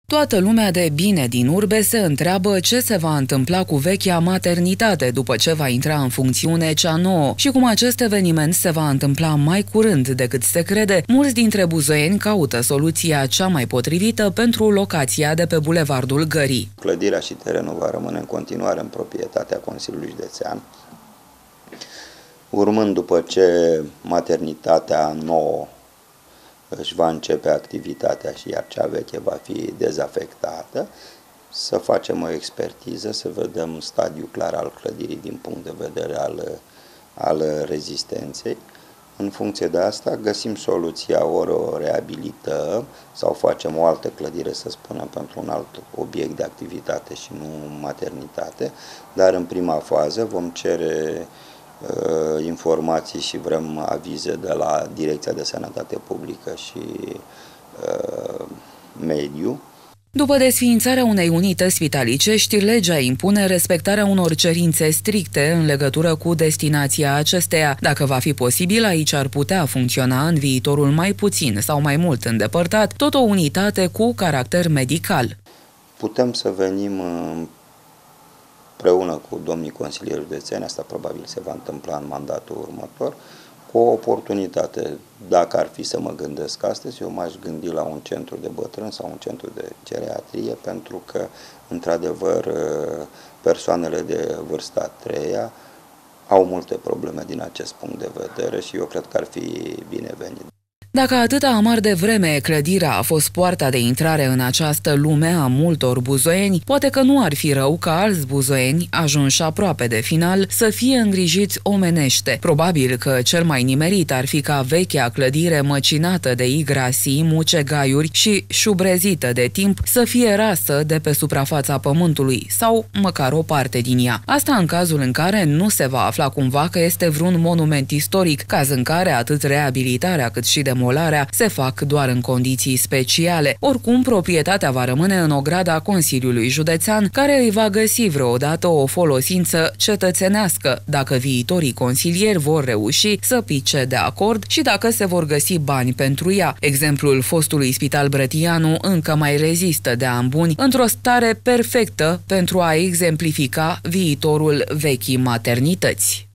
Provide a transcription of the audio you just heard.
Toată lumea de bine din urbe se întreabă ce se va întâmpla cu vechea maternitate după ce va intra în funcțiune cea nouă și cum acest eveniment se va întâmpla mai curând decât se crede. Mulți dintre buzoieni caută soluția cea mai potrivită pentru locația de pe Bulevardul Gării. Clădirea și terenul va rămâne în continuare în proprietatea Consiliului Județean, urmând după ce maternitatea nouă își va începe activitatea și iar cea veche va fi dezafectată, să facem o expertiză, să vedem stadiul clar al clădirii din punct de vedere al rezistenței. În funcție de asta găsim soluția, ori o reabilităm sau facem o altă clădire, să spunem, pentru un alt obiect de activitate și nu maternitate, dar în prima fază vom cere informații și vrem avize de la Direcția de Sănătate Publică și Mediu. După desființarea unei unități spitalicești, legea impune respectarea unor cerințe stricte în legătură cu destinația acesteia. Dacă va fi posibil, aici ar putea funcționa în viitorul mai puțin sau mai mult îndepărtat tot o unitate cu caracter medical. Putem să venim împreună cu domnii consilieri județeni, asta probabil se va întâmpla în mandatul următor, cu o oportunitate. Dacă ar fi să mă gândesc astăzi, eu m-aș gândi la un centru de bătrâni sau un centru de geriatrie, pentru că, într-adevăr, persoanele de vârsta a treia au multe probleme din acest punct de vedere și eu cred că ar fi binevenit. Dacă atâta amar de vreme clădirea a fost poarta de intrare în această lume a multor buzoieni, poate că nu ar fi rău ca alți buzoieni, ajunși aproape de final, să fie îngrijiți omenește. Probabil că cel mai nimerit ar fi ca vechea clădire măcinată de igrasii, mucegaiuri și șubrezită de timp să fie rasă de pe suprafața pământului, sau măcar o parte din ea. Asta în cazul în care nu se va afla cumva că este vreun monument istoric, caz în care atât reabilitarea cât și demolarea se fac doar în condiții speciale. Oricum, proprietatea va rămâne în ograda Consiliului Județean, care îi va găsi vreodată o folosință cetățenească, dacă viitorii consilieri vor reuși să pice de acord și dacă se vor găsi bani pentru ea. Exemplul fostului Spital Brătianu încă mai rezistă de ani buni într-o stare perfectă pentru a exemplifica viitorul vechii maternități.